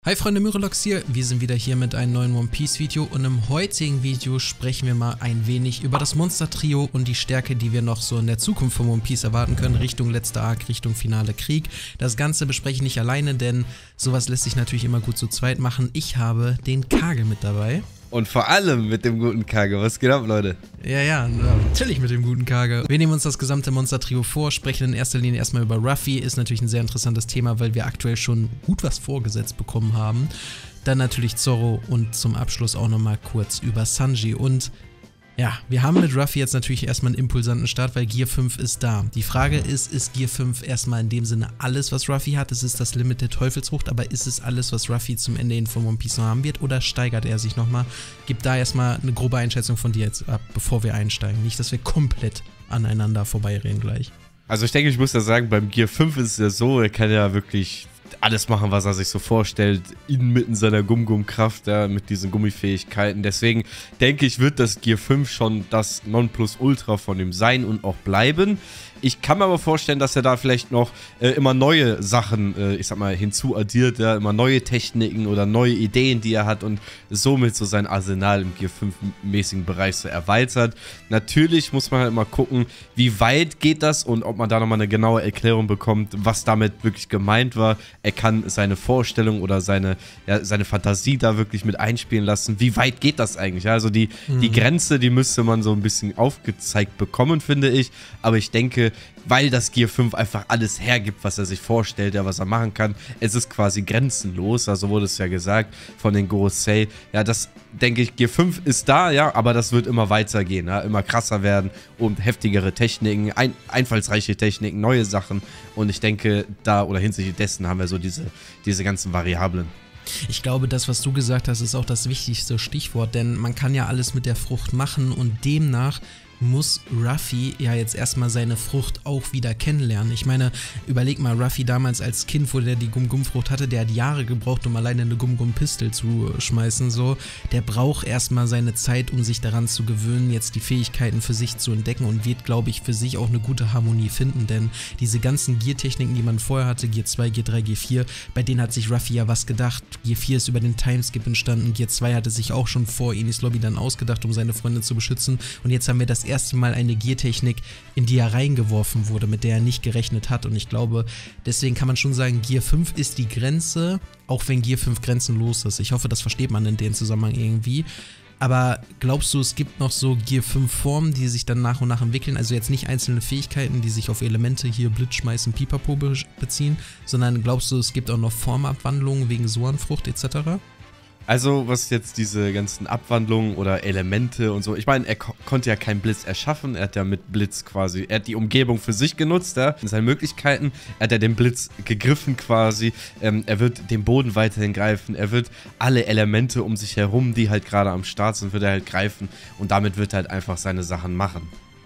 Hi Freunde, Myrilox hier, wir sind wieder hier mit einem neuen One Piece Video und im heutigen Video sprechen wir mal ein wenig über das Monster Trio und die Stärke, die wir noch so in der Zukunft von One Piece erwarten können, Richtung letzter Arc, Richtung finale Krieg. Das Ganze bespreche ich nicht alleine, denn sowas lässt sich natürlich immer gut zu zweit machen. Ich habe den Kage mit dabei. Und vor allem mit dem guten Kage. Was geht ab, Leute? Ja, natürlich mit dem guten Kage. Wir nehmen uns das gesamte Monster-Trio vor, sprechen in erster Linie erstmal über Ruffy. Ist natürlich ein sehr interessantes Thema, weil wir aktuell schon gut was vorgesetzt bekommen haben. Dann natürlich Zoro und zum Abschluss auch nochmal kurz über Sanji. Und ja, wir haben mit Ruffy jetzt natürlich erstmal einen impulsanten Start, weil Gear 5 ist da. Die Frage ist Gear 5 erstmal in dem Sinne alles, was Ruffy hat? Es ist das Limit der Teufelsfrucht, aber ist es alles, was Ruffy zum Ende hin von One Piece noch haben wird? Oder steigert er sich nochmal? Gib da erstmal eine grobe Einschätzung von dir jetzt ab, bevor wir einsteigen. Nicht, dass wir komplett aneinander vorbeireden gleich. Also ich denke, ich muss ja sagen, beim Gear 5 ist es ja so, er kann ja wirklich alles machen, was er sich so vorstellt, inmitten seiner Gum-Gum-Kraft, ja, mit diesen Gummifähigkeiten. Deswegen denke ich, wird das Gear 5 schon das Nonplusultra von ihm sein und auch bleiben. Ich kann mir aber vorstellen, dass er da vielleicht noch immer neue Sachen, ich sag mal, hinzuaddiert, ja, immer neue Techniken oder neue Ideen, die er hat und somit so sein Arsenal im Gear 5-mäßigen Bereich so erweitert. Natürlich muss man halt mal gucken, wie weit geht das und ob man da nochmal eine genaue Erklärung bekommt, was damit wirklich gemeint war. Er kann seine Vorstellung oder seine Fantasie da wirklich mit einspielen lassen. Wie weit geht das eigentlich? Ja, also die Grenze, die müsste man so ein bisschen aufgezeigt bekommen, finde ich. Aber ich denke, weil das Gear 5 einfach alles hergibt, was er sich vorstellt, ja, was er machen kann. Es ist quasi grenzenlos, also wurde es ja gesagt von den Gorosei. Ja, das denke ich, Gear 5 ist da, ja, aber das wird immer weitergehen, ja, immer krasser werden und heftigere Techniken, einfallsreiche Techniken, neue Sachen. Und ich denke, da oder hinsichtlich dessen haben wir so diese ganzen Variablen. Ich glaube, das, was du gesagt hast, ist auch das wichtigste Stichwort, denn man kann ja alles mit der Frucht machen und demnach muss Ruffy ja jetzt erstmal seine Frucht auch wieder kennenlernen. Ich meine, überleg mal, Ruffy damals als Kind, wo der die Gum-Gum-Frucht hatte, der hat Jahre gebraucht, um alleine eine Gum-Gum-Pistol zu schmeißen, so. Der braucht erstmal seine Zeit, um sich daran zu gewöhnen, jetzt die Fähigkeiten für sich zu entdecken und wird, glaube ich, für sich auch eine gute Harmonie finden, denn diese ganzen Gear-Techniken, die man vorher hatte, Gear 2, Gear 3, Gear 4, bei denen hat sich Ruffy ja was gedacht. Gear 4 ist über den Timeskip entstanden, Gear 2 hatte sich auch schon vor Enies Lobby dann ausgedacht, um seine Freundin zu beschützen und jetzt haben wir das erste Mal eine Gear-Technik, in die er reingeworfen wurde, mit der er nicht gerechnet hat. Und ich glaube, deswegen kann man schon sagen, Gear 5 ist die Grenze, auch wenn Gear 5 grenzenlos ist. Ich hoffe, das versteht man in dem Zusammenhang irgendwie. Aber glaubst du, es gibt noch so Gear 5 Formen, die sich dann nach und nach entwickeln? Also jetzt nicht einzelne Fähigkeiten, die sich auf Elemente hier Blitzschmeißen, Pipapo beziehen, sondern glaubst du, es gibt auch noch Formabwandlungen wegen Soanfrucht etc.? Also, was jetzt diese ganzen Abwandlungen oder Elemente und so, ich meine, er konnte ja keinen Blitz erschaffen, er hat ja mit Blitz quasi, er hat die Umgebung für sich genutzt, ja, in seinen Möglichkeiten, er hat ja den Blitz gegriffen quasi, er wird den Boden weiterhin greifen, er wird alle Elemente um sich herum, die halt gerade am Start sind, wird er halt greifen und damit wird er halt einfach seine Sachen machen.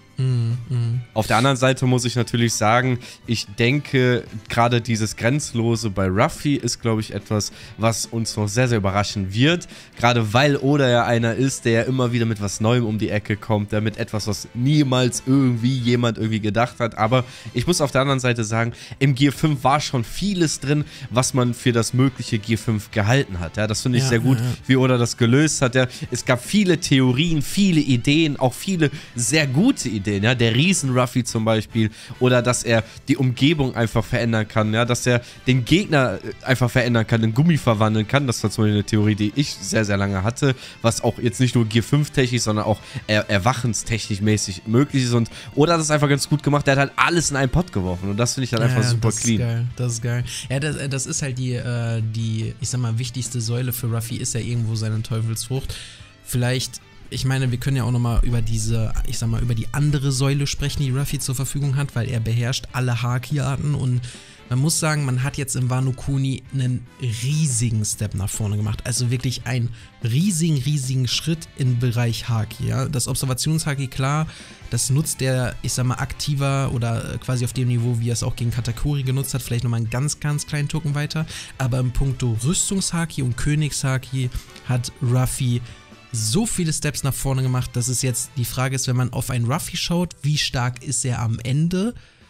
Auf der anderen Seite muss ich natürlich sagen, ich denke, gerade dieses Grenzlose bei Ruffy ist, glaube ich, etwas, was uns noch sehr, sehr überraschen wird. Gerade weil Oda ja einer ist, der ja immer wieder mit was Neuem um die Ecke kommt, der mit etwas, was niemals jemand gedacht hat. Aber ich muss auf der anderen Seite sagen, im Gear 5 war schon vieles drin, was man für das mögliche Gear 5 gehalten hat. Ja, das finde ich sehr gut, wie Oda das gelöst hat. Ja, es gab viele Theorien, viele Ideen, auch viele sehr gute Ideen. Ja, der Riesen-Ruffy zum Beispiel oder dass er die Umgebung einfach verändern kann, ja, dass er den Gegner einfach verändern kann, in Gummi verwandeln kann, das war zum Beispiel eine Theorie, die ich sehr, sehr lange hatte, was auch jetzt nicht nur Gear 5 technisch, sondern auch erwachenstechnisch mäßig möglich ist und oder das ist einfach ganz gut gemacht, der hat halt alles in einen Pott geworfen und das finde ich dann einfach super clean. Das ist geil. Ja, das ist halt die, ich sag mal, wichtigste Säule für Ruffy ist ja irgendwo seine Teufelsfrucht. Vielleicht, ich meine, wir können ja auch nochmal über diese, ich sag mal, über die andere Säule sprechen, die Ruffy zur Verfügung hat, weil er beherrscht alle Haki-Arten und man muss sagen, man hat jetzt im Wano Kuni einen riesigen Step nach vorne gemacht. Also wirklich einen riesigen Schritt im Bereich Haki. Ja? Das Observationshaki, klar, das nutzt er, ich sag mal, aktiver oder quasi auf dem Niveau, wie er es auch gegen Katakuri genutzt hat, vielleicht nochmal einen ganz kleinen Tucken weiter. Aber im Punkto Rüstungshaki und Königshaki hat Ruffy so viele Steps nach vorne gemacht, dass es jetzt die Frage ist, wenn man auf einen Ruffy schaut, wie stark ist er am Ende?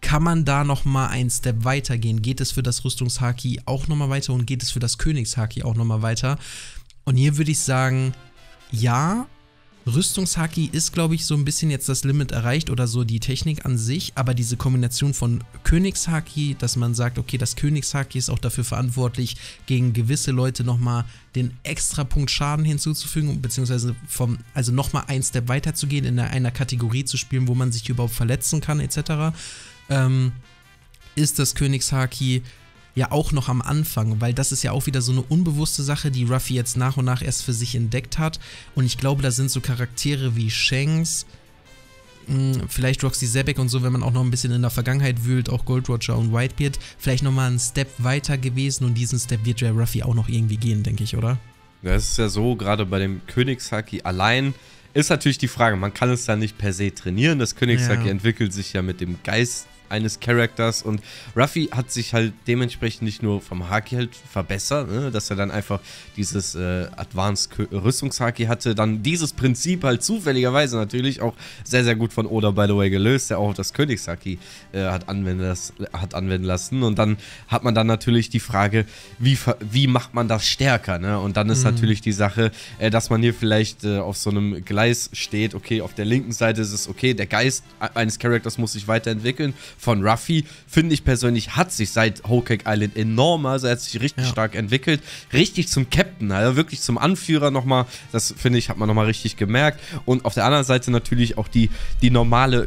kann man da nochmal einen Step weiter gehen? Geht es für das Rüstungshaki auch nochmal weiter und geht es für das Königshaki auch nochmal weiter? Und hier würde ich sagen, ja, Rüstungshaki ist, glaube ich, so ein bisschen jetzt das Limit erreicht oder so die Technik an sich, aber diese Kombination von Königshaki, dass man sagt, okay, das Königshaki ist auch dafür verantwortlich, gegen gewisse Leute nochmal den extra Punkt Schaden hinzuzufügen, beziehungsweise also nochmal einen Step weiter zu gehen, in einer Kategorie zu spielen, wo man sich überhaupt verletzen kann, etc., ist das Königshaki ja auch noch am Anfang, weil das ist ja auch wieder so eine unbewusste Sache, die Ruffy jetzt nach und nach erst für sich entdeckt hat. Und ich glaube, da sind so Charaktere wie Shanks, vielleicht Roxy Zebek und so, wenn man auch noch ein bisschen in der Vergangenheit wühlt, auch Gold Roger und Whitebeard, vielleicht nochmal einen Step weiter gewesen und diesen Step wird ja Ruffy auch noch irgendwie gehen, denke ich, oder? Ja, es ist ja so, gerade bei dem Königshaki allein ist natürlich die Frage, man kann es ja nicht per se trainieren, das Königshaki entwickelt sich ja mit dem Geist eines Charakters und Ruffy hat sich halt dementsprechend nicht nur vom Haki halt verbessert, ne, dass er dann einfach dieses Advanced Rüstungshaki hatte, dann dieses Prinzip halt zufälligerweise natürlich auch sehr, sehr gut von Oda, by the way, gelöst, der auch das Königshaki hat anwenden lassen und dann hat man dann natürlich die Frage, wie macht man das stärker, ne? Und dann ist natürlich die Sache, dass man hier vielleicht auf so einem Gleis steht, okay, auf der linken Seite ist es okay, der Geist eines Charakters muss sich weiterentwickeln. Von Ruffy, finde ich persönlich, hat sich seit Whole Cake Island enorm, also er hat sich richtig stark entwickelt, richtig zum Captain, also wirklich zum Anführer nochmal, das finde ich, hat man nochmal richtig gemerkt und auf der anderen Seite natürlich auch die normale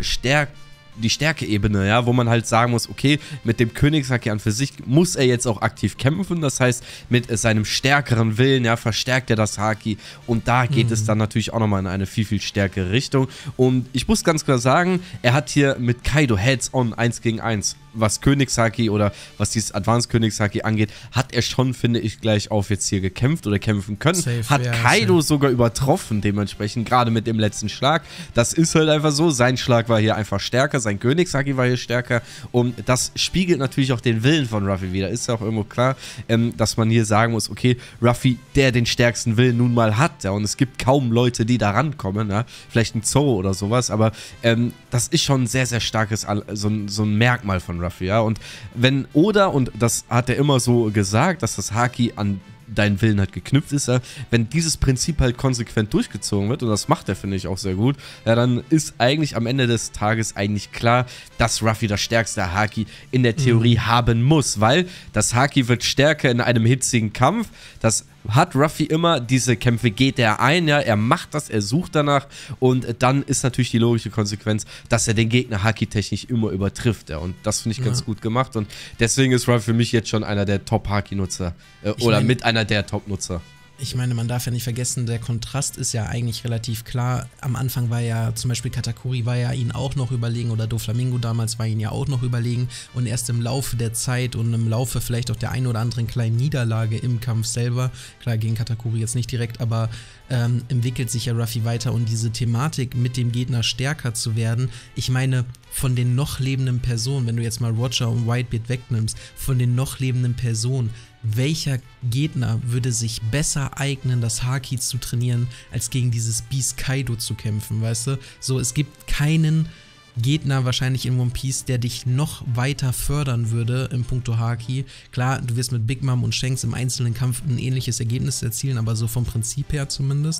die Stärke-Ebene, ja, wo man halt sagen muss, okay, mit dem Königshaki an für sich muss er jetzt auch aktiv kämpfen, das heißt, mit seinem stärkeren Willen, ja, verstärkt er das Haki und da geht es dann natürlich auch nochmal in eine viel, viel stärkere Richtung und ich muss ganz klar sagen, er hat hier mit Kaido Heads-on 1 gegen 1, was Königshaki oder was dieses Advanced Königshaki angeht, hat er schon, finde ich, gleich auf jetzt hier gekämpft oder kämpfen können, hat Kaido sogar übertroffen, dementsprechend, gerade mit dem letzten Schlag, das ist halt einfach so, sein Schlag war hier einfach stärker, sein Königshaki war hier stärker und das spiegelt natürlich auch den Willen von Ruffy wieder. Ist ja auch irgendwo klar, dass man hier sagen muss, okay, Ruffy, der den stärksten Willen nun mal hat, ja, und es gibt kaum Leute, die da rankommen, ja, vielleicht ein Zoro oder sowas, aber das ist schon ein sehr, sehr starkes, so ein Merkmal von Ruffy, ja, und wenn Oda, und das hat er immer so gesagt, dass das Haki an dein Willen halt geknüpft ist, ja, wenn dieses Prinzip halt konsequent durchgezogen wird, und das macht er, finde ich, auch sehr gut, ja, dann ist eigentlich am Ende des Tages eigentlich klar, dass Ruffy das stärkste Haki in der Theorie haben muss, weil das Haki wird stärker in einem hitzigen Kampf, das hat Ruffy immer, diese Kämpfe geht er ein, ja, er macht das, er sucht danach und dann ist natürlich die logische Konsequenz, dass er den Gegner Haki-technisch immer übertrifft, ja, und das finde ich ganz gut gemacht und deswegen ist Ruffy für mich jetzt schon einer der Top-Haki-Nutzer oder mit einer der Top-Nutzer. Ich meine, man darf ja nicht vergessen, der Kontrast ist ja eigentlich relativ klar. Am Anfang war ja zum Beispiel Katakuri war ja ihn auch noch überlegen oder Doflamingo damals war ihn ja auch noch überlegen und erst im Laufe der Zeit und im Laufe vielleicht auch der ein oder anderen kleinen Niederlage im Kampf selber, klar gegen Katakuri jetzt nicht direkt, aber entwickelt sich ja Ruffy weiter und diese Thematik mit dem Gegner stärker zu werden, ich meine, von den noch lebenden Personen, wenn du jetzt mal Roger und Whitebeard wegnimmst, von den noch lebenden Personen, welcher Gegner würde sich besser eignen, das Haki zu trainieren, als gegen dieses Beast Kaido zu kämpfen, weißt du? So, es gibt keinen Gegner wahrscheinlich in One Piece, der dich noch weiter fördern würde im Punkto Haki. Klar, du wirst mit Big Mom und Shanks im einzelnen Kampf ein ähnliches Ergebnis erzielen, aber so vom Prinzip her zumindest.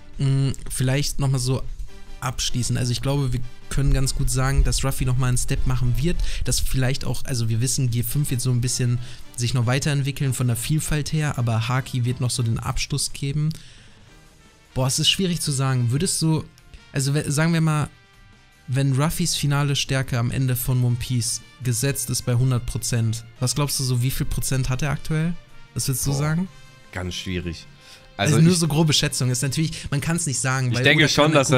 Vielleicht nochmal so abschließen. Also ich glaube, wir können ganz gut sagen, dass Ruffy nochmal einen Step machen wird, dass vielleicht auch, also wir wissen, G5 wird so ein bisschen sich noch weiterentwickeln von der Vielfalt her, aber Haki wird noch so den Abschluss geben. Boah, es ist schwierig zu sagen. Würdest du, also sagen wir mal, wenn Ruffys finale Stärke am Ende von One Piece gesetzt ist bei 100%, was glaubst du so, wie viel Prozent hat er aktuell? Was würdest du sagen? Ganz schwierig. Also nur so grobe Schätzung ist natürlich, man kann es nicht sagen. Ich denke schon, dass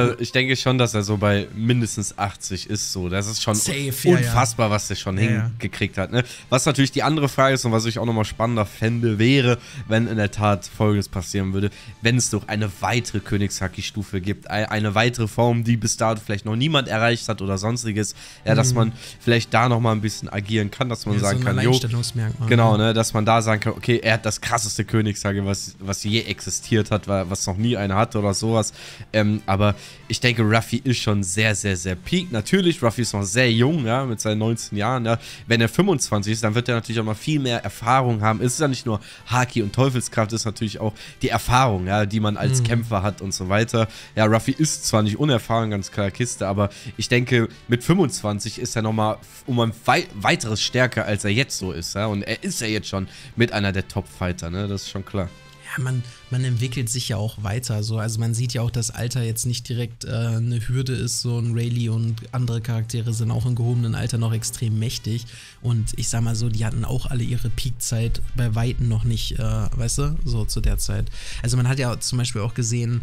er so bei mindestens 80 ist. So, das ist schon unfassbar, was der schon hingekriegt hat. Ne? Was natürlich die andere Frage ist und was ich auch nochmal spannender fände, wäre, wenn in der Tat Folgendes passieren würde, wenn es doch eine weitere Königshaki-Stufe gibt, eine weitere Form, die bis dato vielleicht noch niemand erreicht hat oder sonstiges, ja, dass man vielleicht da nochmal ein bisschen agieren kann, dass man sagen so kann, Alleinstellungsmerkmal, genau, ne, dass man da sagen kann, okay, er hat das krasseste Königshaki, was je existiert. existiert hat, was noch nie einer hatte oder sowas. Aber ich denke, Ruffy ist schon sehr, sehr, sehr peak. Natürlich, Ruffy ist noch sehr jung, ja, mit seinen 19 Jahren. Ja. Wenn er 25 ist, dann wird er natürlich auch mal viel mehr Erfahrung haben. Es ist ja nicht nur Haki und Teufelskraft, es ist natürlich auch die Erfahrung, ja, die man als Kämpfer hat und so weiter. Ja, Ruffy ist zwar nicht unerfahren, ganz klar Kiste, aber ich denke, mit 25 ist er nochmal um ein weiteres stärker, als er jetzt so ist. Ja. Und er ist ja jetzt schon mit einer der Top-Fighter, ne? Das ist schon klar. Ja, man entwickelt sich ja auch weiter. So. Also man sieht ja auch, dass Alter jetzt nicht direkt eine Hürde ist. So ein Rayleigh und andere Charaktere sind auch im gehobenen Alter noch extrem mächtig. Und ich sag mal so, die hatten auch alle ihre Peakzeit bei Weitem noch nicht, weißt du, so zu der Zeit. Also man hat ja zum Beispiel auch gesehen,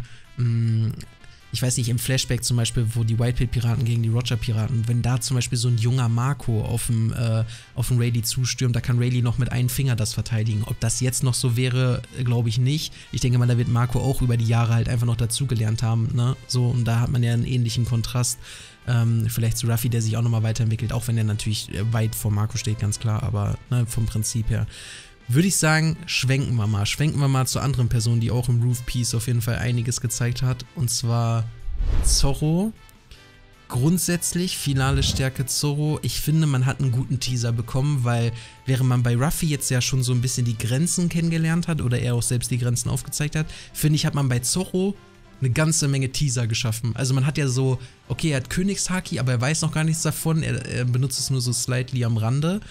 ich weiß nicht, im Flashback zum Beispiel, wo die Whitebeard-Piraten gegen die Roger-Piraten, wenn da zum Beispiel so ein junger Marco auf den Rayleigh zustürmt, da kann Rayleigh noch mit einem Finger das verteidigen. Ob das jetzt noch so wäre, glaube ich nicht. Ich denke mal, da wird Marco auch über die Jahre halt einfach noch dazugelernt haben, ne? So, und da hat man ja einen ähnlichen Kontrast. Vielleicht zu Ruffy, der sich auch nochmal weiterentwickelt, auch wenn er natürlich weit vor Marco steht, ganz klar, aber ne, vom Prinzip her. Würde ich sagen, schwenken wir mal zu anderen Personen, die auch im Roof Piece auf jeden Fall einiges gezeigt hat. Und zwar Zorro. Grundsätzlich, finale Stärke Zorro. Ich finde, man hat einen guten Teaser bekommen, weil während man bei Ruffy jetzt ja schon so ein bisschen die Grenzen kennengelernt hat oder er auch selbst die Grenzen aufgezeigt hat, finde ich, hat man bei Zorro eine ganze Menge Teaser geschaffen. Also man hat ja so, okay, er hat Königshaki, aber er weiß noch gar nichts davon. Er benutzt es nur so slightly am Rande.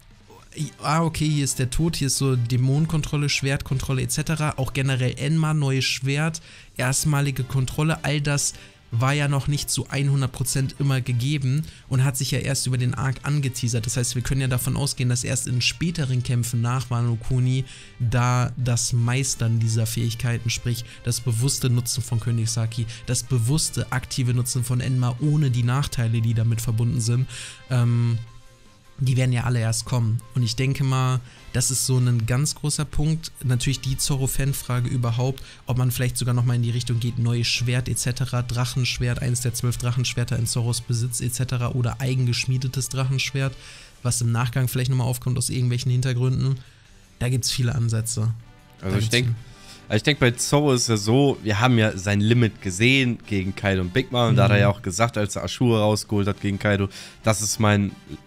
Okay, hier ist der Tod, hier ist so Dämonenkontrolle, Schwertkontrolle etc. Auch generell Enma, neues Schwert, erstmalige Kontrolle, all das war ja noch nicht zu 100% immer gegeben und hat sich ja erst über den Arc angeteasert. Das heißt, wir können ja davon ausgehen, dass erst in späteren Kämpfen nach Wano Kuni da das Meistern dieser Fähigkeiten, sprich das bewusste Nutzen von Königshaki, das bewusste aktive Nutzen von Enma ohne die Nachteile, die damit verbunden sind, die werden ja alle erst kommen. Und ich denke mal, das ist so ein ganz großer Punkt. Natürlich die Zorro-Fan-Frage überhaupt, ob man vielleicht sogar nochmal in die Richtung geht, neues Schwert etc., Drachenschwert, eines der 12 Drachenschwerter in Zorros Besitz etc. oder eigengeschmiedetes Drachenschwert, was im Nachgang vielleicht nochmal aufkommt aus irgendwelchen Hintergründen. Da gibt es viele Ansätze. Also ich denke, bei Zorro ist ja so, wir haben ja sein Limit gesehen gegen Kaido und Big Mom. Und da hat er ja auch gesagt, als er Ashura rausgeholt hat gegen Kaido, das ist meine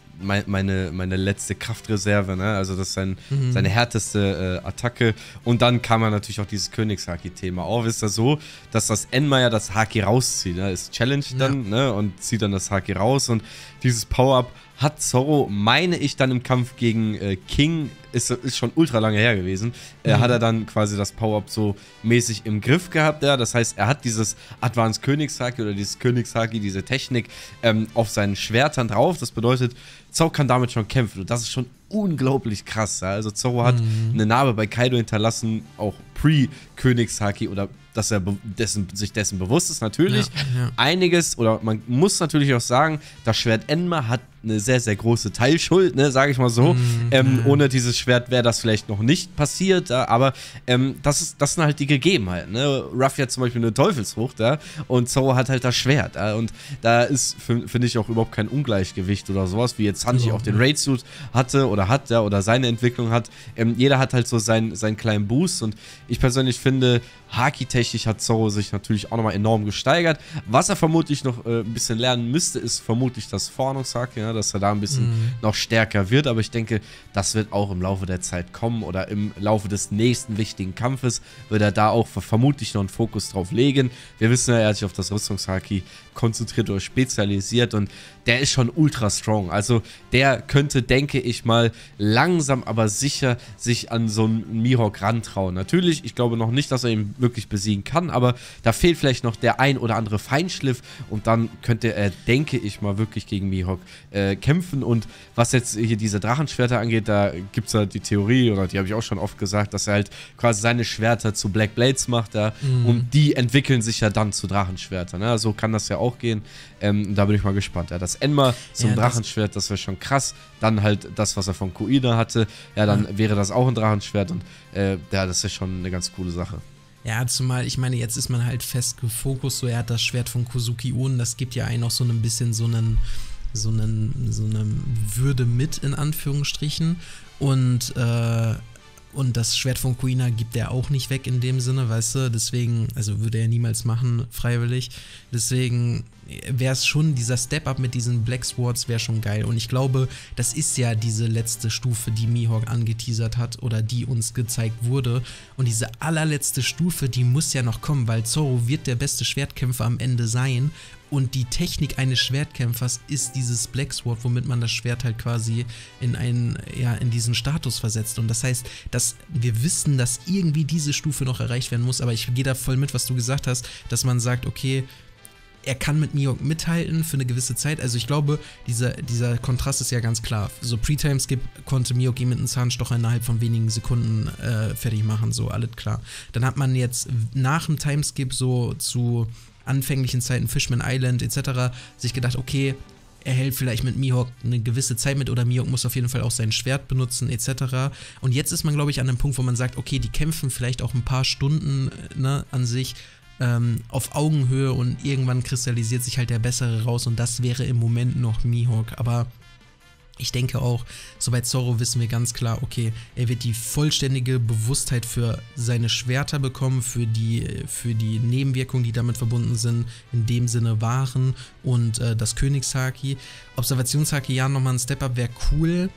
letzte Kraftreserve, ne? Also das ist seine härteste Attacke. Und dann kam er natürlich auch dieses Königshaki-Thema auf. Ist das so, dass das Enma ja das Haki rauszieht, ne? Ist Challenge dann, ne? Und zieht dann das Haki raus. Und dieses Power-Up hat Zorro, meine ich, dann im Kampf gegen King, ist schon ultra lange her gewesen, hat er dann quasi das Power-Up so mäßig im Griff gehabt, ja. Das heißt, er hat dieses Advanced Königshaki oder dieses Königshaki, diese Technik auf seinen Schwertern drauf. Das bedeutet, Zorro kann damit schon kämpfen und das ist schon unglaublich krass, ja. Also Zorro hat eine Narbe bei Kaido hinterlassen, auch pre-Königshaki oder dass er sich dessen bewusst ist, natürlich. Ja. Einiges, oder man muss natürlich auch sagen, das Schwert Enma hat eine sehr, sehr große Teilschuld, ne, sage ich mal so. Ohne dieses Schwert wäre das vielleicht noch nicht passiert, aber das sind halt die Gegebenheiten, ne. Ruffy hat zum Beispiel eine Teufelsfrucht, ja, und Zorro hat halt das Schwert, ja, und da ist, finde ich, auch überhaupt kein Ungleichgewicht oder sowas, wie jetzt Sanji auch den Raid-Suit hatte oder hat, ja, oder seine Entwicklung hat. Jeder hat halt so seinen kleinen Boost und ich persönlich finde, Haki-technisch hat Zorro sich natürlich auch nochmal enorm gesteigert. Was er vermutlich noch ein bisschen lernen müsste, ist vermutlich das Fornungshaki, ja, dass er da ein bisschen noch stärker wird. Aber ich denke, das wird auch im Laufe der Zeit kommen oder im Laufe des nächsten wichtigen Kampfes wird er da auch vermutlich noch einen Fokus drauf legen. Wir wissen ja, er hat sich auf das Rüstungshaki konzentriert oder spezialisiert und der ist schon ultra strong. Also der könnte, denke ich mal, langsam aber sicher sich an so einen Mihawk rantrauen. Natürlich, ich glaube noch nicht, dass er ihn wirklich besiegen kann, aber da fehlt vielleicht noch der ein oder andere Feinschliff und dann könnte er, denke ich mal, wirklich gegen Mihawk kämpfen. Und was jetzt hier diese Drachenschwerter angeht, da gibt es halt die Theorie, oder die habe ich auch schon oft gesagt, dass er halt quasi seine Schwerter zu Black Blades macht, ja, und die entwickeln sich ja dann zu Drachenschwertern. Ne? So kann das ja auch gehen. Da bin ich mal gespannt. Ja, das Enma zum Drachenschwert, das wäre schon krass. Dann halt das, was er von Kuina hatte, ja, dann wäre das auch ein Drachenschwert und ja, das ist schon eine ganz coole Sache. Ja, zumal, ich meine, jetzt ist man halt fest gefokust, so er hat das Schwert von Kozuki Oden, das gibt ja einen auch so ein bisschen so eine Würde mit, in Anführungsstrichen. Und Und das Schwert von Kuina gibt er auch nicht weg in dem Sinne, weißt du? Deswegen, also würde er niemals machen, freiwillig. Deswegen wäre es schon, dieser Step-Up mit diesen Black Swords wäre schon geil. Und ich glaube, das ist ja diese letzte Stufe, die Mihawk angeteasert hat oder die uns gezeigt wurde. Und diese allerletzte Stufe, die muss ja noch kommen, weil Zoro wird der beste Schwertkämpfer am Ende sein. Und die Technik eines Schwertkämpfers ist dieses Black Sword, womit man das Schwert halt quasi in diesen Status versetzt. Und das heißt, dass wir wissen, dass irgendwie diese Stufe noch erreicht werden muss. Aber ich gehe da voll mit, was du gesagt hast, dass man sagt, okay, er kann mit Mihawk mithalten für eine gewisse Zeit. Also ich glaube, dieser Kontrast ist ja ganz klar. So Pre-Timeskip konnte Mihawk ihn mit einem Zahnstocher innerhalb von wenigen Sekunden fertig machen, so alles klar. Dann hat man jetzt nach dem Timeskip so zu anfänglichen Zeiten, Fishman Island etc. sich gedacht, okay, er hält vielleicht mit Mihawk eine gewisse Zeit mit oder Mihawk muss auf jeden Fall auch sein Schwert benutzen etc. Und jetzt ist man, glaube ich, an einem Punkt, wo man sagt, okay, die kämpfen vielleicht auch ein paar Stunden an sich auf Augenhöhe und irgendwann kristallisiert sich halt der Bessere raus und das wäre im Moment noch Mihawk, aber ich denke auch, so bei Zoro wissen wir ganz klar, okay, er wird die vollständige Bewusstheit für seine Schwerter bekommen, für die Nebenwirkungen, die damit verbunden sind, in dem Sinne wahren und das Königshaki. Observationshaki, ja, nochmal ein Step-Up wäre cool.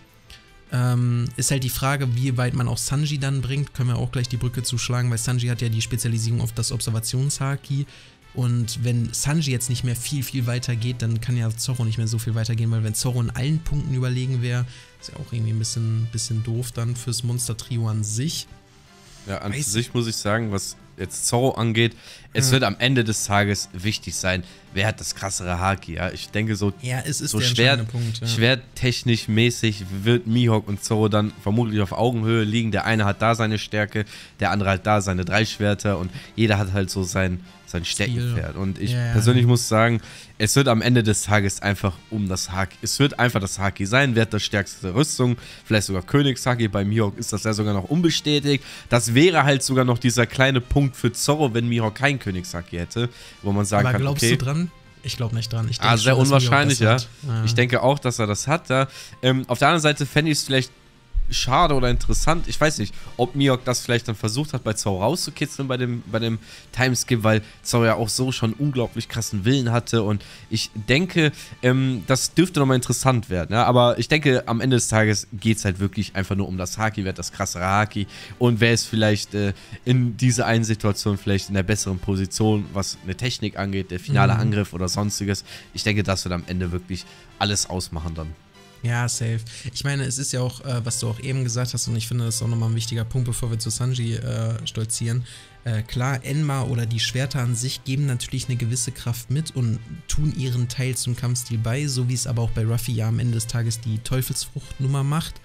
Ist halt die Frage, wie weit man auch Sanji dann bringt. Können wir auch gleich die Brücke zuschlagen, weil Sanji hat ja die Spezialisierung auf das Observationshaki. Und wenn Sanji jetzt nicht mehr viel weiter geht, dann kann ja Zoro nicht mehr so viel weitergehen, weil wenn Zoro in allen Punkten überlegen wäre, ist ja auch irgendwie ein bisschen doof dann fürs Monster-Trio an sich. Ja, an sich muss ich sagen, was jetzt Zoro angeht, es wird am Ende des Tages wichtig sein, wer hat das krassere Haki, ja. Ich denke so, ja, es ist so der entscheidende Punkt, ja. Schwerttechnisch mäßig wird Mihawk und Zoro dann vermutlich auf Augenhöhe liegen. Der eine hat da seine Stärke, der andere hat da seine 3 Schwerter und jeder hat halt so sein Steckenpferd. Und ich persönlich muss sagen, es wird am Ende des Tages einfach um das Haki, es wird einfach das Haki sein, wer hat das stärkste Rüstung, vielleicht sogar Königshaki, bei Mihawk ist das ja sogar noch unbestätigt. Das wäre halt sogar noch dieser kleine Punkt für Zorro, wenn Mihawk kein Königshaki hätte, wo man sagen kann, okay. Aber glaubst du dran? Ich glaube nicht dran. Ich denke sehr schon, unwahrscheinlich, ja. Ich denke auch, dass er das hat. Ja. Auf der anderen Seite fände ich es vielleicht schade oder interessant. Ich weiß nicht, ob Mihawk das vielleicht dann versucht hat, bei Zoro rauszukitzeln bei dem Timeskip, weil Zoro ja auch so schon unglaublich krassen Willen hatte und ich denke, das dürfte nochmal interessant werden, ja? Aber ich denke, am Ende des Tages geht es halt wirklich einfach nur um das Haki, wer hat das krassere Haki und wer ist vielleicht in dieser einen Situation vielleicht in der besseren Position, was eine Technik angeht, der finale Angriff oder sonstiges. Ich denke, das wird am Ende wirklich alles ausmachen dann. Ja, safe. Ich meine, es ist ja auch, was du auch eben gesagt hast, und ich finde, das ist auch nochmal ein wichtiger Punkt, bevor wir zu Sanji stolzieren. Klar, Enma oder die Schwerter an sich geben natürlich eine gewisse Kraft mit und tun ihren Teil zum Kampfstil bei, so wie es aber auch bei Ruffy ja am Ende des Tages die Teufelsfruchtnummer macht.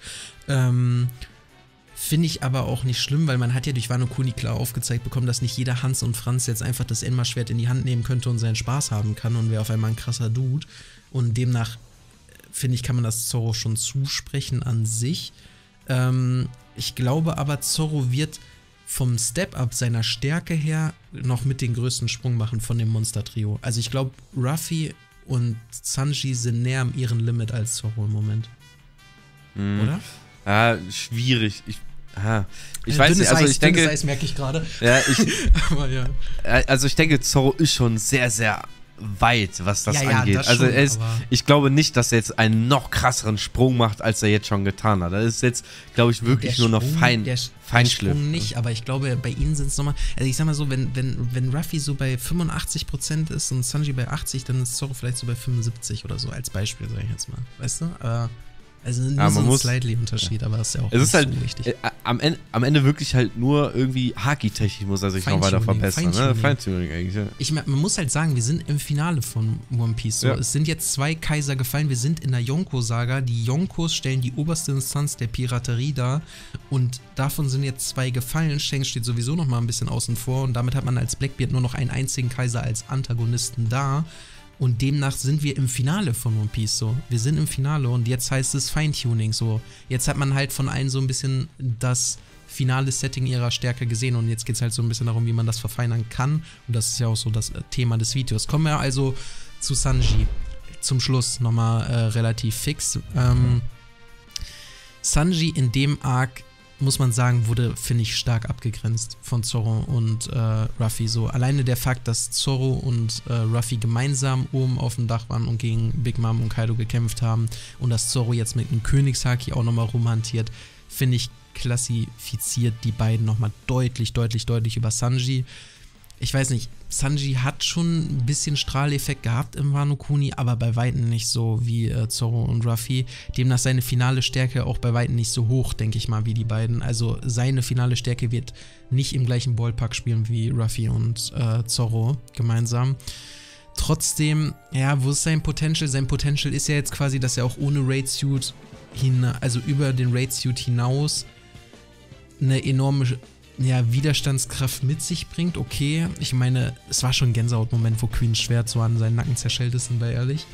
Finde ich aber auch nicht schlimm, weil man hat ja durch Wano Kuni klar aufgezeigt bekommen, dass nicht jeder Hans und Franz jetzt einfach das Enma-Schwert in die Hand nehmen könnte und seinen Spaß haben kann und wäre auf einmal ein krasser Dude. Und demnach finde ich, kann man das Zoro schon zusprechen an sich. Ich glaube aber, Zoro wird vom Step-Up seiner Stärke her noch mit den größten Sprung machen von dem Monster-Trio. Also ich glaube, Ruffy und Sanji sind näher am ihren Limit als Zoro im Moment. Oder? Ja, schwierig. Ich weiß nicht, also ich denke... Dünnes Eis merke ich gerade. Ja, aber ja. Also ich denke, Zoro ist schon sehr, sehr weit, was das angeht. Das also schon, ich glaube nicht, dass er jetzt einen noch krasseren Sprung macht, als er jetzt schon getan hat. Das ist jetzt, glaube ich, wirklich nur noch Feinschliff. Sprung nicht, aber ich glaube, bei ihnen sind es nochmal, also ich sag mal so, wenn Ruffy so bei 85% ist und Sanji bei 80%, dann ist Zoro vielleicht so bei 75% oder so, als Beispiel, sag ich jetzt mal. Weißt du? Also nur so ein slightly Unterschied, aber das ist ja auch nicht halt so wichtig. Am Ende wirklich halt nur irgendwie Haki-technisch muss er sich noch weiter verbessern. Feintuning eigentlich, ja. Man muss halt sagen, wir sind im Finale von One Piece. So. Ja. Es sind jetzt 2 Kaiser gefallen, wir sind in der Yonko-Saga. Die Yonkos stellen die oberste Instanz der Piraterie dar und davon sind jetzt 2 gefallen. Shanks steht sowieso noch mal ein bisschen außen vor und damit hat man als Blackbeard nur noch einen einzigen Kaiser als Antagonisten da. Und demnach sind wir im Finale von One Piece so. Wir sind im Finale und jetzt heißt es Feintuning so. Jetzt hat man halt von allen so ein bisschen das finale Setting ihrer Stärke gesehen und jetzt geht es halt so ein bisschen darum, wie man das verfeinern kann. Und das ist ja auch so das Thema des Videos. Kommen wir also zu Sanji. Zum Schluss nochmal relativ fix. Sanji in dem Arc muss man sagen, wurde, finde ich, stark abgegrenzt von Zorro und Ruffy. So alleine der Fakt, dass Zorro und Ruffy gemeinsam oben auf dem Dach waren und gegen Big Mom und Kaido gekämpft haben und dass Zorro jetzt mit einem Königshaki auch nochmal rumhantiert, finde ich, klassifiziert die beiden nochmal deutlich über Sanji. Ich weiß nicht, Sanji hat schon ein bisschen Strahleffekt gehabt im Wano Kuni, aber bei Weitem nicht so wie Zorro und Ruffy. Demnach seine finale Stärke auch bei Weitem nicht so hoch, denke ich mal, wie die beiden. Also seine finale Stärke wird nicht im gleichen Ballpark spielen wie Ruffy und Zorro gemeinsam. Trotzdem, ja, wo ist sein Potential? Sein Potential ist ja jetzt quasi, dass er auch ohne Raid-Suit, also über den Raid-Suit hinaus, eine enorme Widerstandskraft mit sich bringt. Okay, ich meine, es war schon ein Gänsehaut-Moment, wo Queens Schwert so an seinen Nacken zerschellt ist, sind wir ehrlich.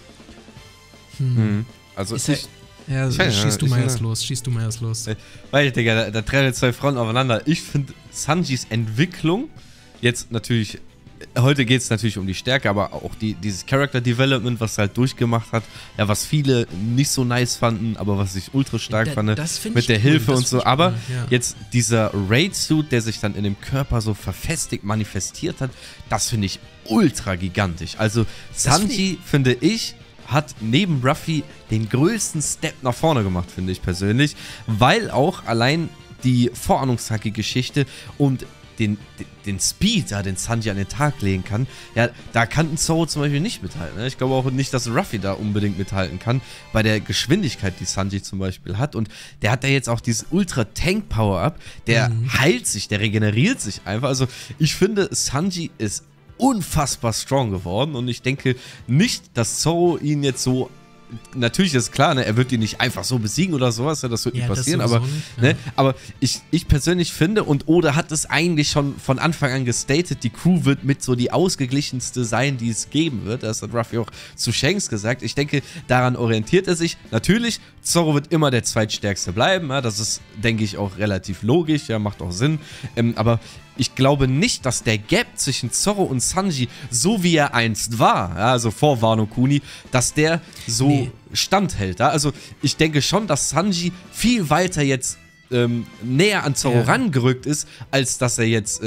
Also schieß du mal erst los. Weil, Digga, da trennen zwei Fronten aufeinander. Ich finde Sanjis Entwicklung jetzt natürlich, heute geht es natürlich um die Stärke, aber auch dieses Character Development, was er halt durchgemacht hat, ja, was viele nicht so nice fanden, aber was ich ultra stark fand, mit der Hilfe und so. Aber jetzt dieser Raid-Suit, der sich dann in dem Körper so verfestigt, manifestiert hat, das finde ich ultra gigantisch. Also Sanji, finde ich, hat neben Ruffy den größten Step nach vorne gemacht, finde ich persönlich, weil auch allein die Vorahnungshaki-Geschichte und den Speed, den Sanji an den Tag legen kann, ja, da kann ein Zorro zum Beispiel nicht mithalten. Ne? Ich glaube auch nicht, dass Ruffy da unbedingt mithalten kann, bei der Geschwindigkeit, die Sanji zum Beispiel hat. Und der hat ja jetzt auch dieses Ultra-Tank-Power-Up, der heilt sich, der regeneriert sich einfach. Also ich finde, Sanji ist unfassbar strong geworden und ich denke nicht, dass Zorro ihn jetzt so, natürlich ist klar, ne, er wird ihn nicht einfach so besiegen oder sowas, ja, das wird nicht passieren, aber, nicht, ne, aber ich persönlich finde, und Oda hat es eigentlich schon von Anfang an gestatet, die Crew wird mit so die ausgeglichenste sein, die es geben wird. Das hat Ruffy auch zu Shanks gesagt. Ich denke, daran orientiert er sich. Natürlich, Zorro wird immer der zweitstärkste bleiben, ja, das ist, denke ich, auch relativ logisch, ja, macht auch Sinn, aber ich glaube nicht, dass der Gap zwischen Zorro und Sanji, so wie er einst war, ja, also vor Wano Kuni, dass der so standhält. Ja? Also ich denke schon, dass Sanji viel weiter jetzt näher an Zorro rangerückt ist, als dass er jetzt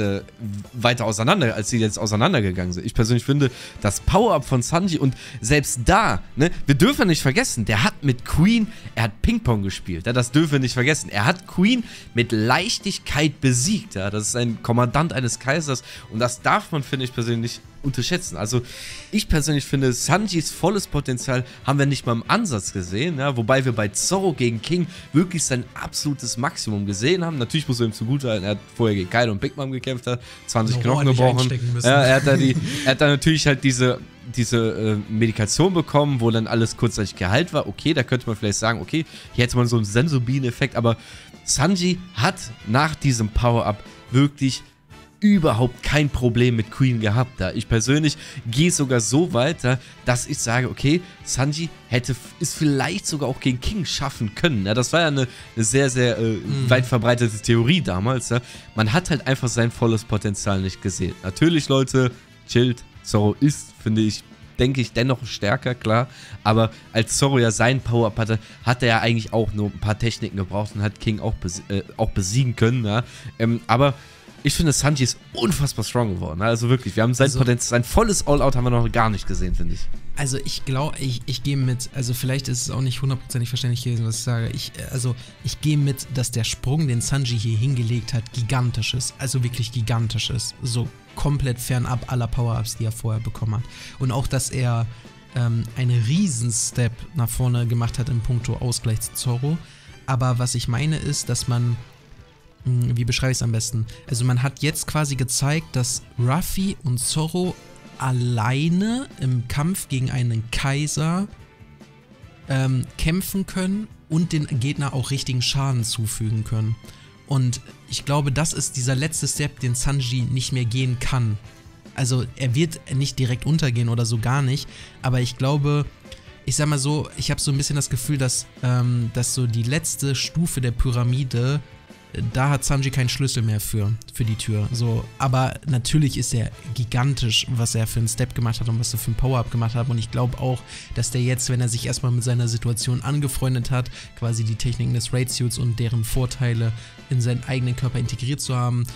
als sie jetzt auseinandergegangen sind. Ich persönlich finde, das Power-Up von Sanji und selbst da, ne, wir dürfen nicht vergessen, der hat mit Queen, er hat Ping-Pong gespielt, ja, das dürfen wir nicht vergessen. Er hat Queen mit Leichtigkeit besiegt, ja, das ist ein Kommandant eines Kaisers und das darf man, finde ich persönlich, unterschätzen. Also ich persönlich finde, Sanjis volles Potenzial haben wir nicht mal im Ansatz gesehen, ja, wobei wir bei Zorro gegen King wirklich sein absolutes Maximum gesehen haben. Natürlich muss er ihm zugutehalten, er hat vorher gegen Kaido und Big Mom gekämpft, hat 20 Knochen gebrochen. Ja, er hat dann natürlich halt diese Medikation bekommen, wo dann alles kurzzeitig geheilt war. Okay, da könnte man vielleicht sagen, okay, hier hätte man so einen Sensobin-Effekt, aber Sanji hat nach diesem Power-Up wirklich überhaupt kein Problem mit Queen gehabt. Da ich persönlich gehe sogar so weiter, dass ich sage, okay, Sanji es vielleicht sogar auch gegen King schaffen können. Ja, das war ja eine sehr, sehr weit verbreitete Theorie damals. Ja. Man hat halt einfach sein volles Potenzial nicht gesehen. Natürlich, Leute, chillt. Zorro ist, finde ich, denke ich, dennoch stärker, klar. Aber als Zorro ja seinen Power-Up hatte, hat er ja eigentlich auch nur ein paar Techniken gebraucht und hat King auch besiegen können. Ja. Aber ich finde, Sanji ist unfassbar strong geworden. Also wirklich, wir haben sein Potenzial, sein volles All-Out haben wir noch gar nicht gesehen, finde ich. Also ich glaube, ich gehe mit, also vielleicht ist es auch nicht hundertprozentig verständlich gewesen, was ich sage. Ich gehe mit, dass der Sprung, den Sanji hier hingelegt hat, gigantisch ist. Also wirklich gigantisch ist. So komplett fernab aller Power-Ups, die er vorher bekommen hat. Und auch, dass er einen Riesen-Step nach vorne gemacht hat in puncto Ausgleich zu Zorro. Aber was ich meine ist, dass man, wie beschreibe ich es am besten? Also man hat jetzt quasi gezeigt, dass Ruffy und Zorro alleine im Kampf gegen einen Kaiser kämpfen können und den Gegner auch richtigen Schaden zufügen können. Und ich glaube, das ist dieser letzte Step, den Sanji nicht mehr gehen kann. Also er wird nicht direkt untergehen oder so gar nicht, aber ich glaube, ich sag mal so, ich habe so ein bisschen das Gefühl, dass so die letzte Stufe der Pyramide da hat Sanji keinen Schlüssel mehr für die Tür. So, aber natürlich ist er gigantisch, was er für einen Step gemacht hat und was er für ein Power-Up gemacht hat. Und ich glaube auch, dass der jetzt, wenn er sich erstmal mit seiner Situation angefreundet hat, quasi die Techniken des Raid-Suits und deren Vorteile in seinen eigenen Körper integriert zu haben,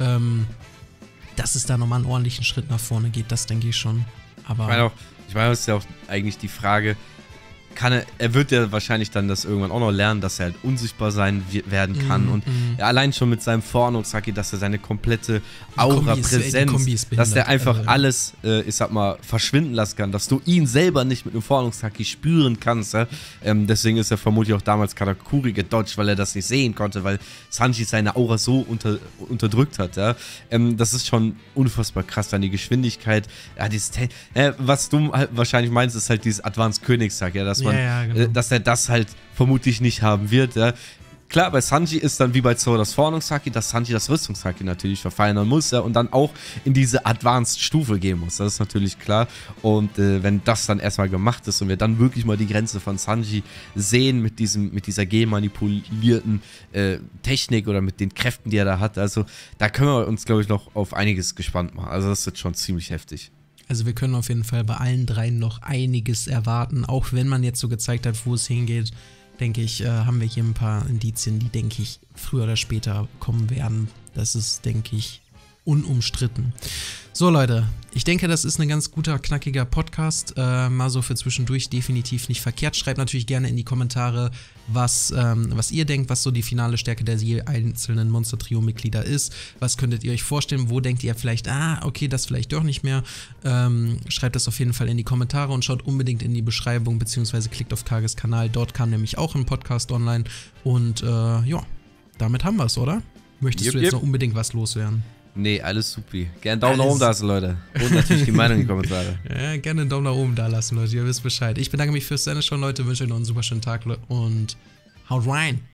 dass es da nochmal einen ordentlichen Schritt nach vorne geht, das denke ich schon. Aber ich meine, das ist ja auch eigentlich die Frage, er wird ja wahrscheinlich dann das irgendwann auch noch lernen, dass er halt unsichtbar werden kann und allein schon mit seinem Fornungsaki, dass er seine komplette Aura, Präsenz, dass der einfach alles, ich sag mal, verschwinden lassen kann, dass du ihn selber nicht mit einem Fornungsaki spüren kannst, ja? Deswegen ist er vermutlich auch damals Katakuri gedodged, weil er das nicht sehen konnte, weil Sanji seine Aura so unterdrückt hat, ja? Das ist schon unfassbar krass, dann die Geschwindigkeit, ja, was du halt wahrscheinlich meinst, ist halt dieses Advanced Königshaki, ja, genau. Dass er das halt vermutlich nicht haben wird, ja. Klar, bei Sanji ist dann wie bei Zoro das Fornungshaki, dass Sanji das Rüstungshaki natürlich verfeinern muss, ja, und dann auch in diese Advanced-Stufe gehen muss, das ist natürlich klar. Und wenn das dann erstmal gemacht ist und wir dann wirklich mal die Grenze von Sanji sehen mit dieser genmanipulierten Technik oder mit den Kräften, die er da hat, also da können wir uns, glaube ich, noch auf einiges gespannt machen. Also das wird schon ziemlich heftig. Also wir können auf jeden Fall bei allen dreien noch einiges erwarten, auch wenn man jetzt so gezeigt hat, wo es hingeht, denke ich, haben wir hier ein paar Indizien, die, denke ich, früher oder später kommen werden. Das ist, denke ich, unumstritten. So Leute, ich denke, das ist ein ganz guter, knackiger Podcast, mal so für zwischendurch definitiv nicht verkehrt. Schreibt natürlich gerne in die Kommentare, was ihr denkt, was so die finale Stärke der je einzelnen Monster-Trio-Mitglieder ist. Was könntet ihr euch vorstellen? Wo denkt ihr vielleicht, okay, das vielleicht doch nicht mehr? Schreibt das auf jeden Fall in die Kommentare und schaut unbedingt in die Beschreibung, beziehungsweise klickt auf Kages Kanal. Dort kam nämlich auch ein Podcast online. Und ja, damit haben wir es, oder? Möchtest du jetzt noch unbedingt was loswerden? Nee, alles supi. Gerne einen Daumen nach oben da lassen, Leute. Und natürlich die Meinung in die Kommentare. Ja, gerne einen Daumen nach oben da lassen, Leute. Ihr wisst Bescheid. Ich bedanke mich fürs Sendeschauen, Leute. Wünsche euch noch einen super schönen Tag und haut rein.